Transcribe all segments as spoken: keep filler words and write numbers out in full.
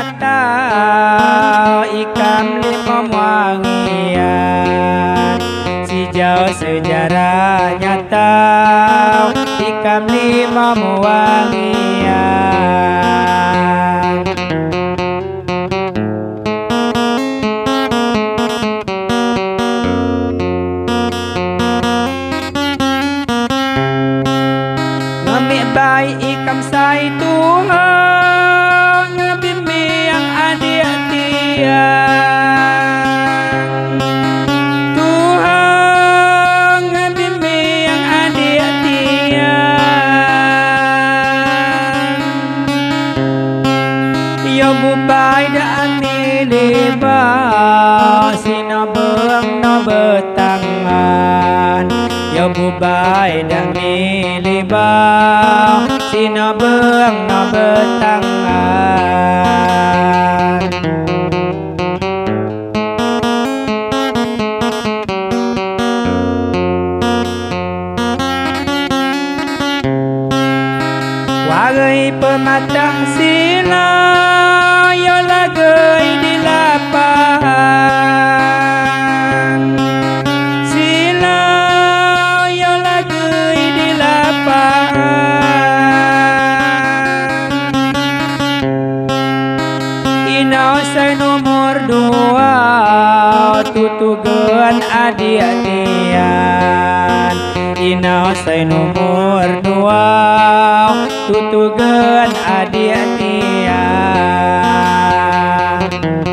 mata ikam lima wangian sejauh sejarah nyata ikam lima wangian ngamik baik ikam sai Tuhan ngebimbing adik tiang Tuhan ngebimbing adik tiang yo bubai dak miliba sina beang no betangan yo bubai dak miliba sina beang no betangan wagai pematang sina yo lagai di lapangan sina yo lagai di lapangan inau saya nomor dua tutugan adik tian inau saya nomor dua tutugan adik tian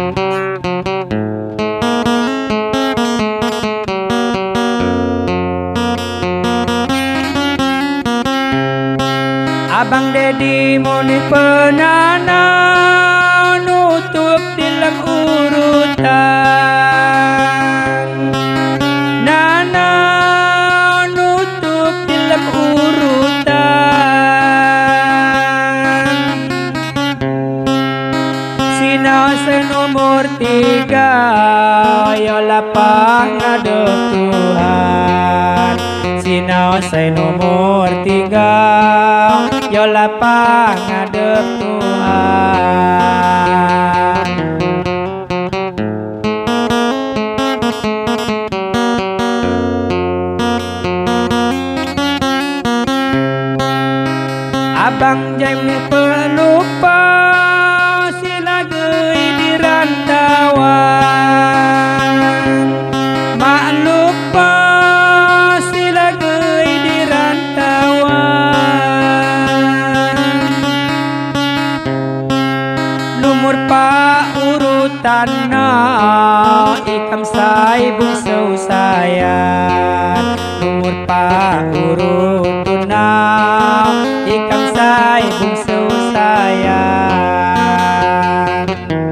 abang Dedi muni penana nutup dalam urutan nana nutup dalam urutan sina senomor tiga yo lapang ngadep Tuhan sina senomor tiga yo lapang ngadep Tuhan abang Jaime pelupa sila gei di rantauan mak lupa sila gei di rantauan nomor pa urutan na ikam sai bungsu sayang nomor pa urutun na ikam sai bungsu sayang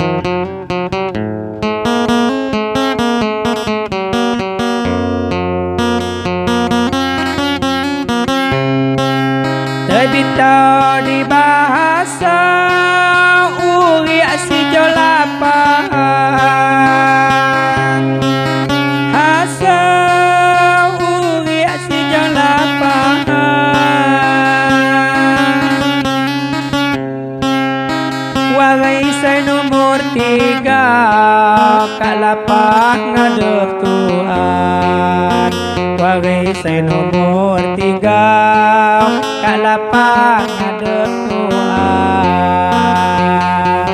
terbita di bahasa uri si jolapan hasa uri si jolapan wagai saya nomor tiga kalapang ngadep Tuhan wagai saya nomor tiga kalapang ngadep Tuhan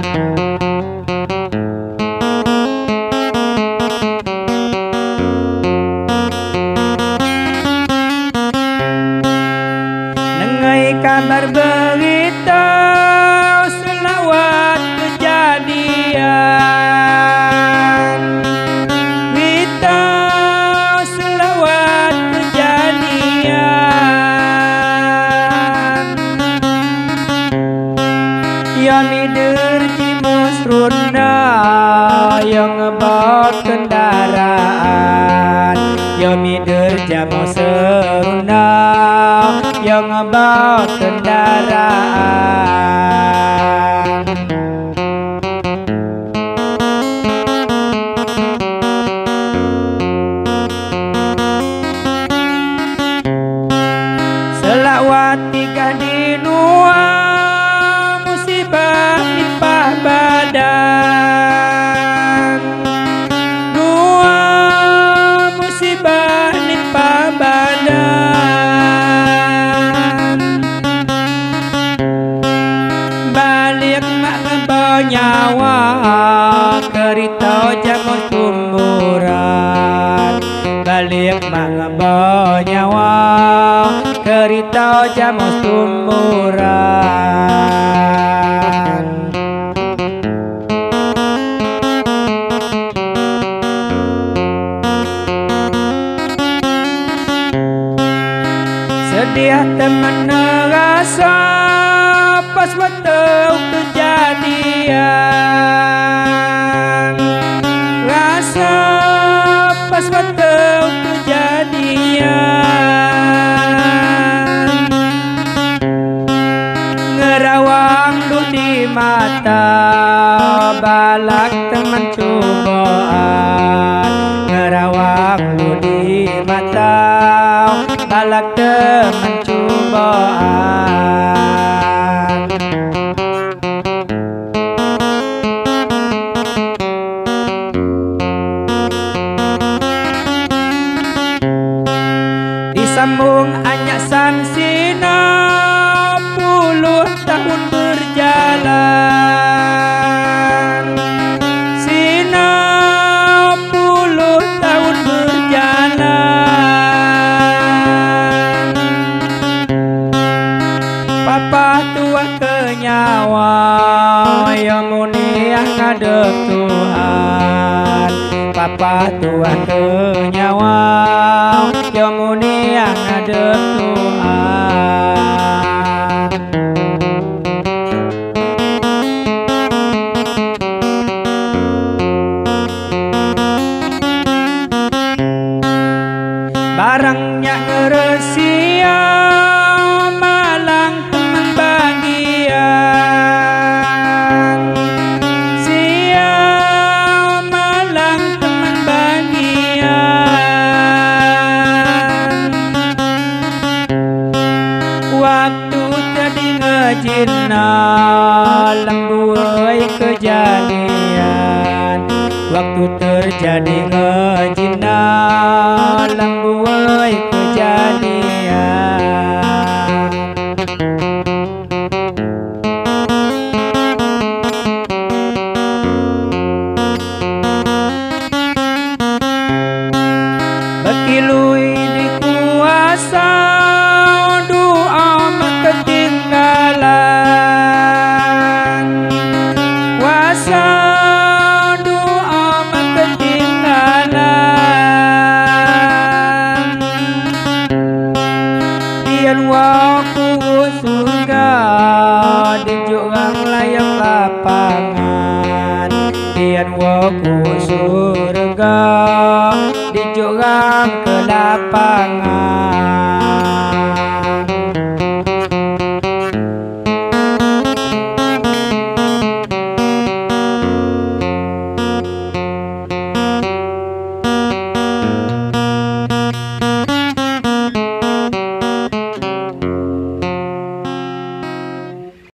nengai kabar berita selawat kejadian berita selawat kejadian yang mider jimus runda yang ngebot kendaraan yang mider jamu serunda yang ngebot kendaraan selawat tiga di nua musibah nipah badan nyawa kerita jamu tumburan balik mangaba nyawa kerita jamu tumburan sedia teman rasa pas waktu kejadian rasa pas waktu kejadian ngerawang lu di mata balak teman cobaan ngerawang lu di mata balak teman cobaan disambung anyak sansina puluh tahun berjalan sina puluh tahun berjalan papa tua kenyawa yang mulia ngadep Tuhan papa tua kenyawa yang mulia ngadep Tuhan barangnya ngeresia malang teman bagian sia malang teman bagian waktu tadi ngejina lembuai kejadian waktu terjadi ngejina lembuai kejadian bekilui di kuasa doa ketinggalan kuasa doa ketinggalan pian waku surga dijurang layak lapangan pian waku surga dijurang ke lapangan